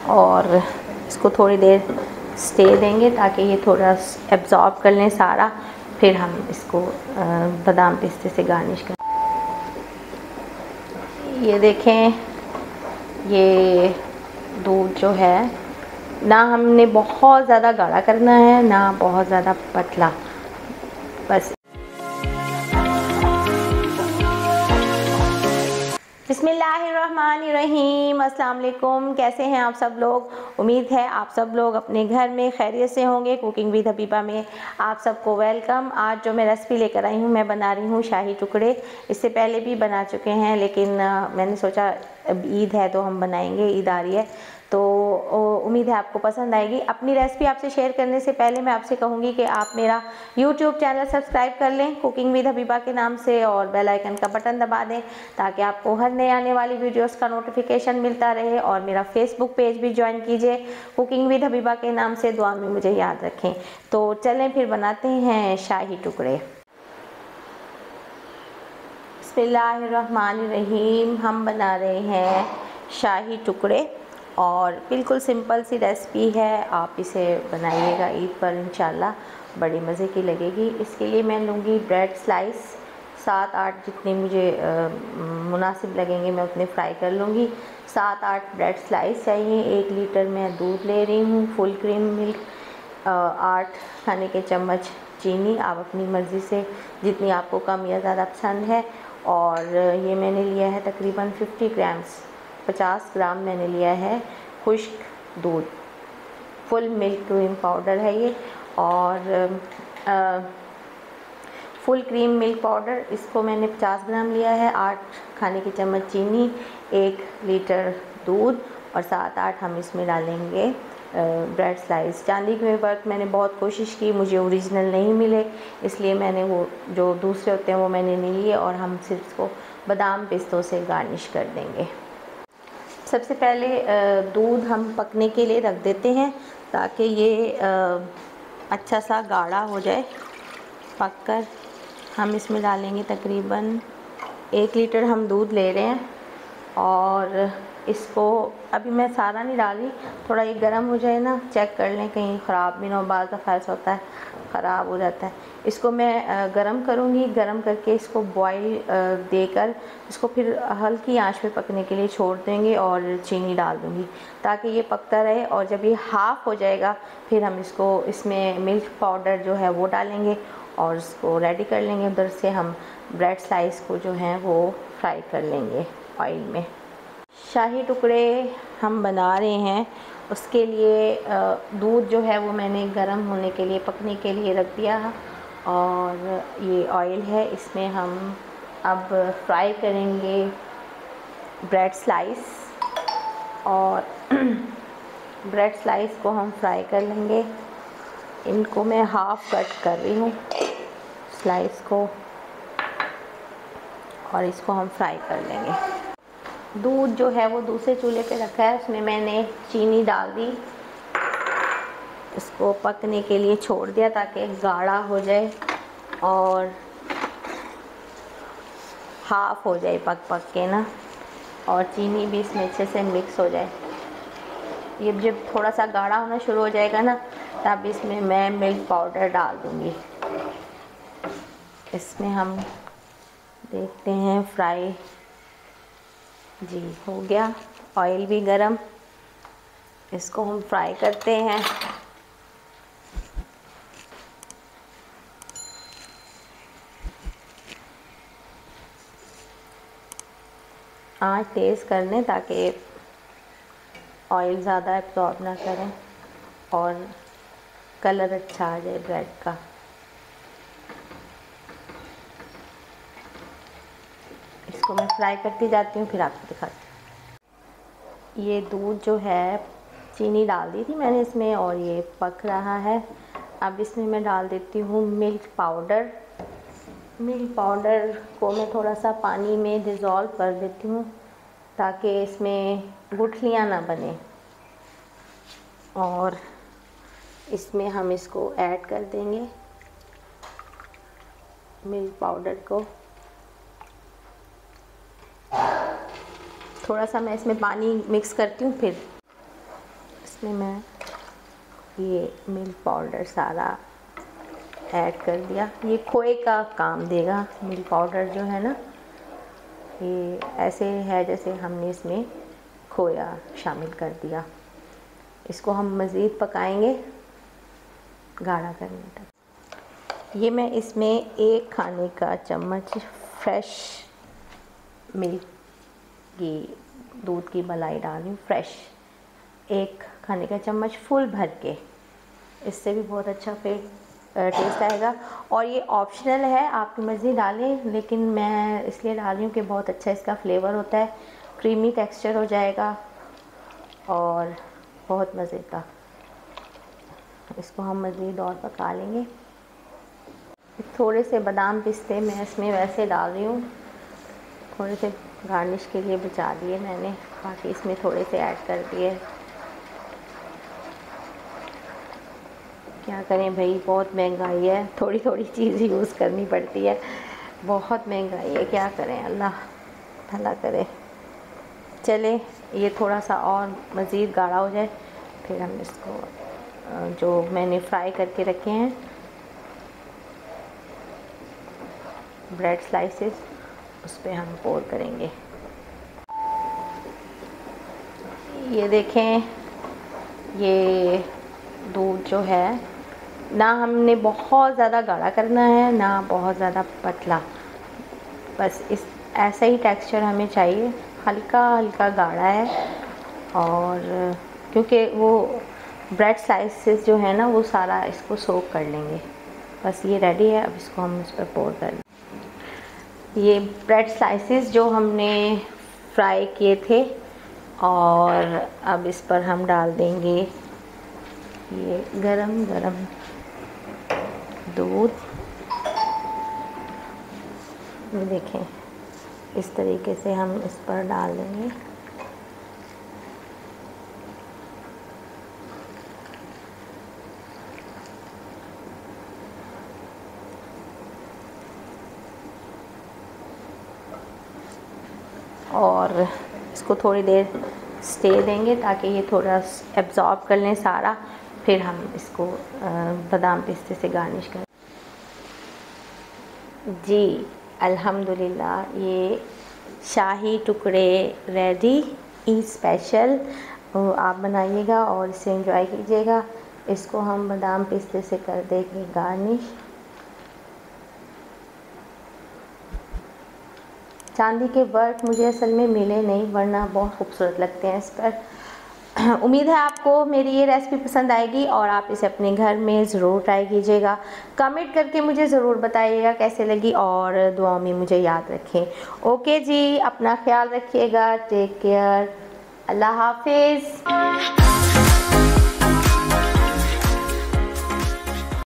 और इसको थोड़ी देर स्टे देंगे ताकि ये थोड़ा एब्जॉर्ब कर लें सारा। फिर हम इसको बादाम पिस्ते से गार्निश करें। ये देखें, ये दूध जो है ना हमने बहुत ज़्यादा गाढ़ा करना है ना बहुत ज़्यादा पतला, बस। बिस्मिल्लाहिर्रहमानिर्रहीम। अस्सलाम वालेकुम। कैसे हैं आप सब लोग? उम्मीद है आप सब लोग अपने घर में खैरियत से होंगे। कुकिंग विद हबीबा में आप सबको वेलकम। आज जो मैं रेसिपी लेकर आई हूँ, मैं बना रही हूँ शाही टुकड़े। इससे पहले भी बना चुके हैं, लेकिन मैंने सोचा अब ईद है तो हम बनाएंगे, ईद आ रही है तो उम्मीद है आपको पसंद आएगी। अपनी रेसिपी आपसे शेयर करने से पहले मैं आपसे कहूँगी कि आप मेरा यूट्यूब चैनल सब्सक्राइब कर लें कुकिंग विद हबीबा के नाम से, और बेल आइकन का बटन दबा दें ताकि आपको हर नए आने वाली वीडियोस का नोटिफिकेशन मिलता रहे। और मेरा फेसबुक पेज भी ज्वाइन कीजिए कुकिंग विद हबीबा के नाम से। दुआ में मुझे याद रखें। तो चलें फिर बनाते हैं शाही टुकड़े। बिस्मिल्लाहिर्रहमानिर्रहीम। हम बना रहे हैं शाही टुकड़े और बिल्कुल सिंपल सी रेसिपी है। आप इसे बनाइएगा ईद पर, इंशाल्लाह बड़ी मज़े की लगेगी। इसके लिए मैं लूँगी ब्रेड स्लाइस 7-8, जितने मुझे मुनासिब लगेंगे मैं उतने फ्राई कर लूँगी। 7-8 ब्रेड स्लाइस चाहिए। 1 लीटर मैं दूध ले रही हूँ, फुल क्रीम मिल्क। 8 खाने के चम्मच चीनी, आप अपनी मर्ज़ी से जितनी आपको कम या ज़्यादा पसंद है। और ये मैंने लिया है तकरीबन 50 ग्राम मैंने लिया है खुश्क दूध। फुल मिल्क क्रीम पाउडर है ये, और फुल क्रीम मिल्क पाउडर, इसको मैंने 50 ग्राम लिया है। 8 खाने के चम्मच चीनी, 1 लीटर दूध, और 7-8 हम इसमें डालेंगे ब्रेड स्लाइस। चांदी के वर्क मैंने बहुत कोशिश की, मुझे ओरिजिनल नहीं मिले, इसलिए मैंने वो जो दूसरे होते हैं वो मैंने नहीं लिए, और हम सिर्फ इसको बादाम पिस्तों से गार्निश कर देंगे। सबसे पहले दूध हम पकने के लिए रख देते हैं ताकि ये अच्छा सा गाढ़ा हो जाए। पककर हम इसमें डालेंगे तकरीबन 1 लीटर हम दूध ले रहे हैं, और इसको अभी मैं सारा नहीं डाल रही, थोड़ा ये गर्म हो जाए ना, चेक कर लें कहीं ख़राब भी ना हो, बाज़ दफ़ा ऐसा होता है ख़राब हो जाता है। इसको मैं गरम करूँगी, गरम करके इसको बॉईल देकर इसको फिर हल्की आंच पे पकने के लिए छोड़ देंगे, और चीनी डाल दूँगी ताकि ये पकता रहे। और जब ये हाफ़ हो जाएगा फिर हम इसमें मिल्क पाउडर जो है वो डालेंगे और इसको रेडी कर लेंगे। उधर से हम ब्रेड स्लाइस को जो है वो फ्राई कर लेंगे ऑयल में। शाही टुकड़े हम बना रहे हैं, उसके लिए दूध जो है वो मैंने गर्म होने के लिए, पकने के लिए रख दिया, और ये ऑयल है, इसमें हम अब फ्राई करेंगे ब्रेड स्लाइस। और ब्रेड स्लाइस को हम फ्राई कर लेंगे। इनको मैं हाफ़ कट कर रही हूँ स्लाइस को, और इसको हम फ्राई कर लेंगे। दूध जो है वो दूसरे चूल्हे पे रखा है, उसमें मैंने चीनी डाल दी, इसको पकने के लिए छोड़ दिया ताकि गाढ़ा हो जाए और हाफ़ हो जाए पक के ना, और चीनी भी इसमें अच्छे से मिक्स हो जाए। ये जब थोड़ा सा गाढ़ा होना शुरू हो जाएगा ना, तब इसमें मैं मिल्क पाउडर डाल दूँगी। इसमें हम देखते हैं फ्राई जी हो गया, ऑयल भी गरम, इसको हम फ्राई करते हैं। आँच तेज़ कर लें ताकि ऑयल ज़्यादा एब्जॉर्ब ना करें और कलर अच्छा आ जाए ब्रेड का। इसको मैं फ्राई करती जाती हूँ, फिर आपको दिखाती हूँ। ये दूध जो है, चीनी डाल दी थी मैंने इसमें और ये पक रहा है। अब इसमें मैं डाल देती हूँ मिल्क पाउडर। मिल्क पाउडर को मैं थोड़ा सा पानी में डिज़ोल्व कर देती हूँ ताकि इसमें गुठलियाँ ना बने, और इसमें हम इसको ऐड कर देंगे मिल्क पाउडर को। थोड़ा सा मैं इसमें पानी मिक्स करती हूँ, फिर इसमें मैं ये मिल्क पाउडर सारा ऐड कर दिया। ये खोए का काम देगा मिल्क पाउडर जो है ना, ये ऐसे है जैसे हमने इसमें खोया शामिल कर दिया। इसको हम मज़ीद पकाएंगे गाढ़ा करने तक। ये मैं इसमें 1 खाने का चम्मच फ्रेश मिल्क की दूध की मलाई डाल रही हूँ, फ्रेश 1 खाने का चम्मच फुल भर के। इससे भी बहुत अच्छा फिर टेस्ट आएगा। और ये ऑप्शनल है, आपकी मर्ज़ी डालें, लेकिन मैं इसलिए डाल रही हूँ कि बहुत अच्छा इसका फ्लेवर होता है, क्रीमी टेक्सचर हो जाएगा और बहुत मज़े का। इसको हम मज़ीद और पका लेंगे। थोड़े से बादाम पिस्ते मैं इसमें वैसे डाल रही हूँ, थोड़े से गार्निश के लिए बचा दिए मैंने, बाकी इसमें थोड़े से ऐड कर दिए। क्या करें भाई, बहुत महंगाई है, थोड़ी थोड़ी चीज़ यूज़ करनी पड़ती है, बहुत महंगाई है, क्या करें, अल्लाह भला करे। चले ये थोड़ा सा और मज़ीद गाढ़ा हो जाए, फिर हम इसको जो मैंने फ्राई करके रखे हैं ब्रेड स्लाइसेस, उस पर हम पोर करेंगे। ये देखें, ये दूध जो है ना हमने बहुत ज़्यादा गाढ़ा करना है ना बहुत ज़्यादा पतला, बस इस ऐसा ही टेक्सचर हमें चाहिए, हल्का हल्का गाढ़ा है। और क्योंकि वो ब्रेड स्लाइसेस जो है ना वो सारा इसको सोक कर लेंगे। बस ये रेडी है, अब इसको हम इस पर पोर कर लें। ये ब्रेड स्लाइसेस जो हमने फ्राई किए थे, और अब इस पर हम डाल देंगे ये गरम गरम दूध। ये देखें, इस तरीके से हम इस पर डाल देंगे। और इसको थोड़ी देर स्टे देंगे ताकि ये थोड़ा एब्ज़ॉर्ब कर लें सारा, फिर हम इसको बादाम पिस्ते से गार्निश करें। जी अल्हम्दुलिल्लाह, ये शाही टुकड़े रेडी, ईद स्पेशल। आप बनाइएगा और इसे एंजॉय कीजिएगा। इसको हम बादाम पिस्ते से कर देंगे गार्निश। चांदी के वर्क मुझे असल में मिले नहीं, वरना बहुत खूबसूरत लगते हैं इस पर। उम्मीद है आपको मेरी ये रेसिपी पसंद आएगी और आप इसे अपने घर में ज़रूर ट्राई कीजिएगा। कमेंट करके मुझे ज़रूर बताइएगा कैसे लगी, और दुआ में मुझे याद रखें। ओके जी, अपना ख्याल रखिएगा, टेक केयर, अल्लाह हाफिज़।